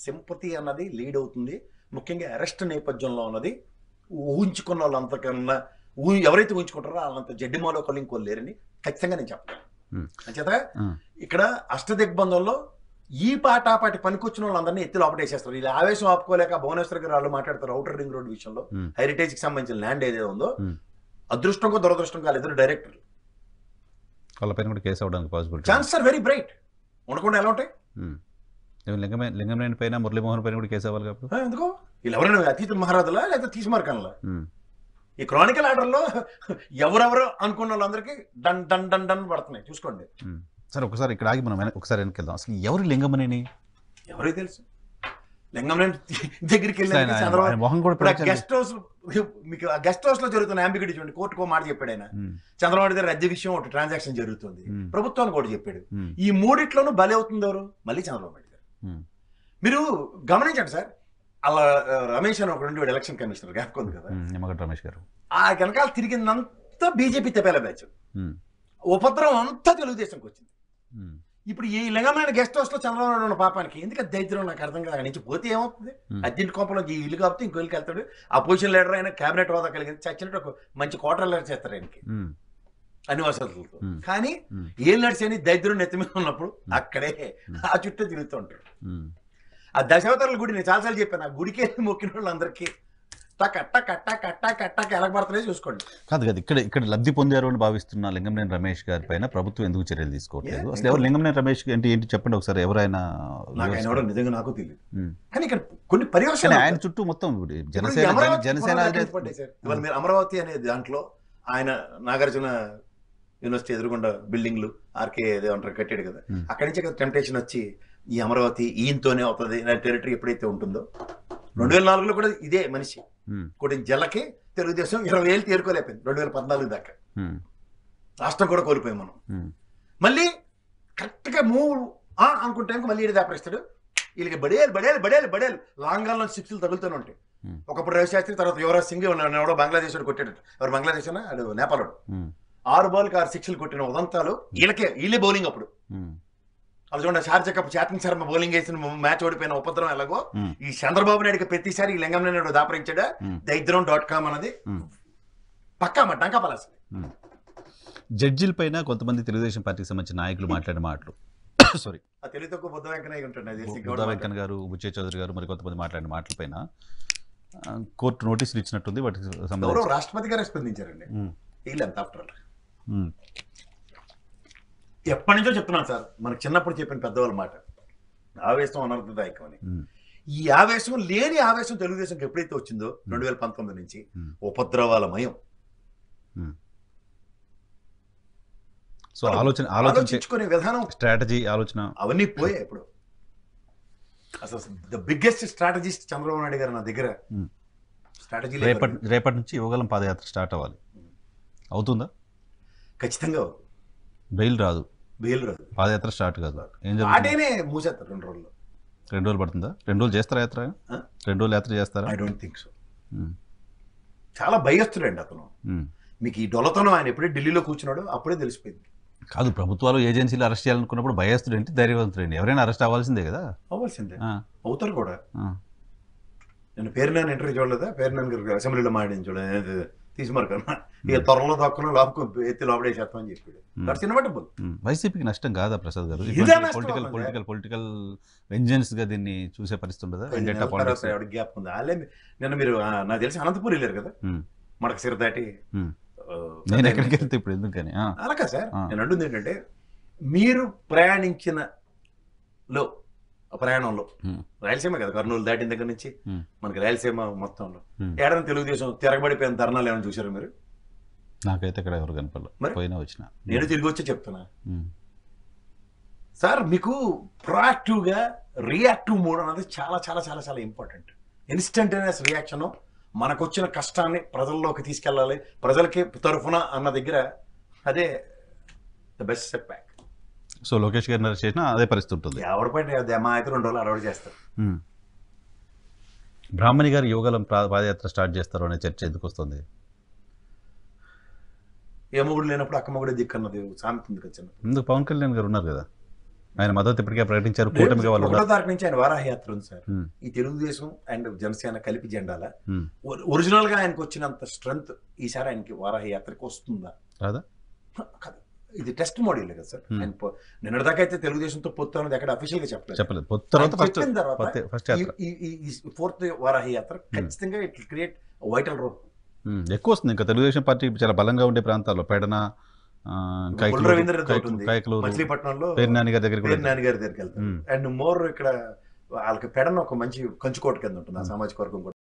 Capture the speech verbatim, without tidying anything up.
Sympathy అన్నది lead అవుతుంది. ముఖ్యంగా అరెస్ట్ నేపథ్యంలో ఉన్నది ఊహించుకున్న వాళ్ళంతకన్నా ఊ ఎవరైతే ఊహించుకుంటారో వాళ్ళంత జడ్డిమాలో ఒకళ్ళు ఇంకోళ్ళు లేరని ఖచ్చితంగా నేను చెప్పగలను. అంచేత ఇక్కడ అష్టదిగ్బంధంలో ఈ పాటాపాటి పనికొచ్చిన వాళ్ళందరినీ ఎత్తి లోపటేసేస్తారు. వీళ్ళు ఆవేశం ఆపుకోలేక భువనేశ్వర్ గారు వాళ్ళు మాట్లాడతారు అవుటర్ రింగ్ రోడ్ విషయంలో హెరిటేజ్ కి సంబంధించిన ల్యాండ్ ఏదైతే ఉందో అదృష్టంగా దురదృష్టం కాదు ఇద్దరు డైరెక్టర్లు వాళ్ళపైన కూడా కేసు అవడానికి possibility chance are very bright. ఉండకుండా ఎలా ఉంటాయి? లింగమే లింగంనేని పైన మురళీమోహన్ పైన కూడా కేసు అవ్వాలి కాబట్టి ఎందుకో వీళ్ళు ఎవరైనా అతీత మహారాజులా లేకపోతే తీసుమార్కనలా? ఈ క్రానికల్ ఆర్డర్లో ఎవరెవరు అనుకున్న వాళ్ళందరికీ డన్ డన్ డన్ డన్ పడుతున్నాయి చూసుకోండి. సరే ఒకసారి ఇక్కడ ఆగి మనం ఒకసారి వెనకెళ్దాం. అసలు ఎవరు లింగమనేని? ఎవరికి తెలుసు? లింగమనేని దగ్గరికి వెళ్ళి గెస్ట్ హౌస్ మీకు గెస్ట్ హౌస్ లో జరుగుతున్న అంబిగ్యూటీ చూడండి. కోర్టుకో మాట చెప్పాడు ఆయన. చంద్రబాబు గారి రద్దు విషయం ఒకటి ట్రాన్సాక్షన్ జరుగుతుంది, ప్రభుత్వానికి ఒకటి చెప్పాడు. ఈ మూడిట్లోనూ బలి అవుతుంది ఎవరు? మళ్ళీ చంద్రబాబు నాయుడు గారు. మీరు గమనించండి సార్, అలా రమేష్ అని ఒక రెండు ఎలక్షన్ కమిషనర్ జ్ఞాపకం ఉంది కదా, నిమ్మగడ్డ రమేష్ గారు. ఆ వెనకాల తిరిగిందంతా బీజేపీ తెపేల బ్యాచ్, ఉపద్రవం అంతా తెలుగుదేశంకి వచ్చింది. ఇప్పుడు ఈ లింగమైన గెస్ట్ హౌస్ లో చంద్రబాబు నాయుడు ఉన్న పాపానికి ఎందుకంటే దరిద్రం నాకు అర్థం కాదు. నుంచి పోతే ఏమవుతుంది? అద్దెంటి కోపంలో ఈ ఇల్లు కాబట్టి ఇంకో ఇల్లుకి వెళ్తాడు. అపోజిషన్ లీడర్ అయినా కేబినెట్ హోదా కలిగింది చచ్చినట్టు ఒక మంచి క్వార్టర్ లీడర్ చేస్తారు ఆయనకి అన్ని వసతులతో. కానీ ఏం నడిచేని దరిద్రం నెత్తి మీద ఉన్నప్పుడు అక్కడే ఆ చుట్టూ తిరుగుతూ ఉంటాడు. ఆ దశావతారాల గుడి నేను చాలాసార్లు చెప్పాను, ఆ గుడికి మొక్కిన వాళ్ళందరికీ కట్ట కట్ట కట్ట కట్టకి ఎలగబడుతున్నాయి చూసుకోండి. కాదు కదా ఇక్కడ ఇక్కడ లబ్ధి పొందారు అని భావిస్తున్న లింగంనేని రమేష్ గారి పైన ప్రభుత్వం ఎందుకు చర్యలు తీసుకోవట్లేదు? అసలు ఎవరు లింగంనేని రమేష్ ఏంటి ఏంటి చెప్పండి ఒకసారి. ఎవరైనా నిజంగా నాకు తెలియదు, కానీ ఇక్కడ కొన్ని పర్యవసానాలు ఆయన చుట్టూ మొత్తం జనసేన జనసేన ఇవాళ మీరు అమరావతి అనే దాంట్లో ఆయన నాగార్జున యూనివర్సిటీ ఎదురుగుండా బిల్డింగ్లు ఆర్కే ఏమంటారు కట్టాడు కదా, అక్కడి నుంచి టెంప్టేషన్ వచ్చి ఈ అమరావతి ఈయనతోనే అవుతుంది నా టెరిటరీ ఎప్పుడైతే ఉంటుందో. రెండు వేల నాలుగులో కూడా ఇదే మనిషి కొన్ని జల్లకి తెలుగుదేశం ఇరవై వేలు తేరుకోలేకపోయింది. రెండు వేల పద్నాలుగు దాకా రాష్ట్రం కూడా కోల్పోయాం మనం. మళ్ళీ కరెక్ట్గా మూవ్ అనుకుంటే మళ్ళీ ఇది దాపరిస్తాడు. వీళ్ళకి బడేలు బడేలు బడేలు బడేలు లాంగాల్లో సిక్స్లు తగులుతూనే ఉంటాయి. ఒకప్పుడు రవిశాస్త్రి, తర్వాత యువరాజ్ సింగ్ ఎవడో బంగ్లాదేశ్ వాడు కొట్టాడు. ఎవరు బంగ్లాదేశ్ అన్నా అది నేపాల్ వాడు. ఆరు బాల్కి ఆరు సిక్స్లు కొట్టిన ఉదంతాలు వీళ్ళకే, వీళ్ళే బౌలింగ్ అప్పుడు. అది చూడండి షార్జా కప్ చాటింగ్ శర్మ బౌలింగ్ వేసిన మ్యాచ్ ఓడిపోయిన ఉపద్రవం ఎలాగో ఈ చంద్రబాబు నాయుడుకి ప్రతిసారి ఈ లింగంనేని దాపరించాడా దైద్రం డాట్ కామ్ అనేది పక్కా మాట డంకా పలాసి. జడ్జిల పైన కొంతమంది తెలుగుదేశం పార్టీకి సంబంధించిన నాయకులు మాట్లాడిన మాటలు సారీ తెలుగు తక్కువ బుద్ధ వెంకయ్య ఉంటాడు, బుద్ధ వెంకన్న గారు, బుచ్చే చౌదరి గారు, మరి కొంతమంది మాట్లాడిన మాటల పైన కోర్టు నోటీసులు ఇచ్చినట్టుంది. వాటికి సంబంధించి రాష్ట్రపతి గారు స్పందించారండి. వీళ్ళంతా ఆఫ్టర్ ఆల్ ఎప్పటి నుంచో చెప్తున్నాను సార్, మనకు చిన్నప్పుడు చెప్పిన పెద్దవాళ్ళ మాట, ఆవేశం అనర్థదాయకం అని. ఈ ఆవేశం లేని ఆవేశం తెలుగుదేశంకి ఎప్పుడైతే వచ్చిందో రెండు వేల పంతొమ్మిది నుంచి ఉపద్రవాల మయం. సో ఆలోచన ఆలోచించుకునే విధానం, స్ట్రాటజీ, ఆలోచన అవన్నీ పోయాయి. ఇప్పుడు అసలు the biggest strategist Chandrababu Naidu గారు నా దగ్గర స్ట్రాటజీ. రేపటి రేపటి నుంచి యువగలం పాదయాత్ర స్టార్ట్ అవ్వాలి, అవుతుందా? ఖచ్చితంగా బెయిల్ రాదు, బెయిల్ రాదు, పాదయాత్ర స్టార్ట్ కాదు. ఏం జరుగుతుంది? మూసేస్తారు రెండు రోజుల్లో. రెండు రోజులు పడుతుందా? రెండు రోజులు చేస్తారా యాత్ర? రెండు రోజులు యాత్ర చేస్తారా? I don't think so. చాలా భయస్తుడండి అతను. మీకు ఈ డొలతనం ఆయన ఎప్పుడే ఢిల్లీలో కూర్చున్నాడు అప్పుడే తెలిసిపోయింది. కాదు, ప్రభుత్వాలు ఏజెన్సీలు అరెస్ట్ చేయాలనుకున్నప్పుడు భయస్తుడు ఏంటి, ధైర్యవంతుడు ఏంటి? ఎవరైనా అరెస్ట్ అవ్వాల్సిందే కదా. అవ్వాల్సిందే, అవుతారు కూడా. నేను పేరు నేను ఇంటర్వ్యూ చూడలేదా? పేరు నేను అసెంబ్లీలో మాట్లాడిన చూడలేదు, తీసుమార్కన్నా ఇక త్వరలో తక్కువ లోపల ఎత్తి లోపడేసేస్తాం అని చెప్పాడు. That's inevitable. వైసీపీకి నష్టం కాదా ప్రసాద్ గారు? పొలిటికల్ పొలిటికల్ పొలిటికల్ వెంజెన్స్ గా దీన్ని చూసే పరిస్థితి ఉండదా? గ్యాప్ ఉంది. వాళ్ళే నిన్న మీరు నాకు తెలిసి అనంతపూర్ వెళ్ళారు కదా, మనకు సిర దాటి. నేను ఎక్కడికి వెళ్తే ఇప్పుడు ఎందుకని అలాగా సార్ నేను అంటుంది ఏంటంటే, మీరు ప్రయాణించిన లో ప్రయాణంలో రాయలసీమ కదా, కర్నూలు దాటిన దగ్గర నుంచి మనకి రాయలసీమ మొత్తంలో ఏడాది తెలుగుదేశం తిరగబడిపోయిన తరుణాలు ఏమైనా చూసారు మీరు? నాకైతే ఇక్కడ ఎవరు కనపడలేదు, పోయినా వచ్చిన. నేను తిరిగి వచ్చి చెప్తున్నా సార్, మీకు ప్రొయాక్టివ్గా రియాక్టివ్ మోడ్ అనేది చాలా చాలా చాలా చాలా ఇంపార్టెంట్. ఇన్స్టంటేనియస్ రియాక్షన్, మనకు వచ్చిన కష్టాన్ని ప్రజల్లోకి తీసుకెళ్ళాలి, ప్రజలకి తరఫున అన్న దగ్గర అదే the best set back. So Lokesh గారిని అరెస్ట్ చేసినా అదే పరిస్థితి ఉంటుంది. ఎవరి పైన మా అయితే రెండు రోజులు అలవాటు చేస్తారు. బ్రాహ్మణి గారు యువగలం పాదయాత్ర స్టార్ట్ చేస్తారు అనే చర్చ ఎందుకు వస్తుంది? ఏ మొగుడు లేనప్పుడు అక్క మొగుడే దిక్కన్నది సామెత ఉంది కదా. ఎందుకు? పవన్ కళ్యాణ్ గారు ఉన్నారు కదా. ఆయన మద్దతు ఇప్పటికే ప్రకటించారు, కూటమిగా వాళ్ళు ఒకటో తారీఖు నుంచి ఆయన వారాహ యాత్ర ఉంది సార్. ఈ తెలుగుదేశం అండ్ జనసేన కలిపి జెండాల ఒరిజినల్ గా ఆయనకు వచ్చినంత స్ట్రెంగ్త్ ఈసారి ఆయనకి వారాహ యాత్రకి వస్తుందా రాదా? ఇది టెస్ట్ మోడల్ కదా సార్. ఆయన నిన్నటిదాకా అయితే తెలుగుదేశంతో పొత్తు అనేది ఎక్కడ అఫీషియల్ గా చెప్పలేదు చెప్పలేదు. చెప్పిన తర్వాత ఫోర్త్ వారాహ యాత్ర ఖచ్చితంగా it will create vital role. ఎక్కువ వస్తుంది ఇంకా తెలుగుదేశం పార్టీ చాలా బలంగా ఉండే ప్రాంతాల్లో పెడన, మచిలీపట్నంలో పేరు నాన్నగారి దగ్గర పేరు నాన్నగారి దగ్గరికి వెళ్తారు. అండ్ మోర్ ఇక్కడ వాళ్ళకి పెడన ఒక మంచి కంచుకోట కింద ఉంటుంది ఆ సామాజిక వర్గం కూడా.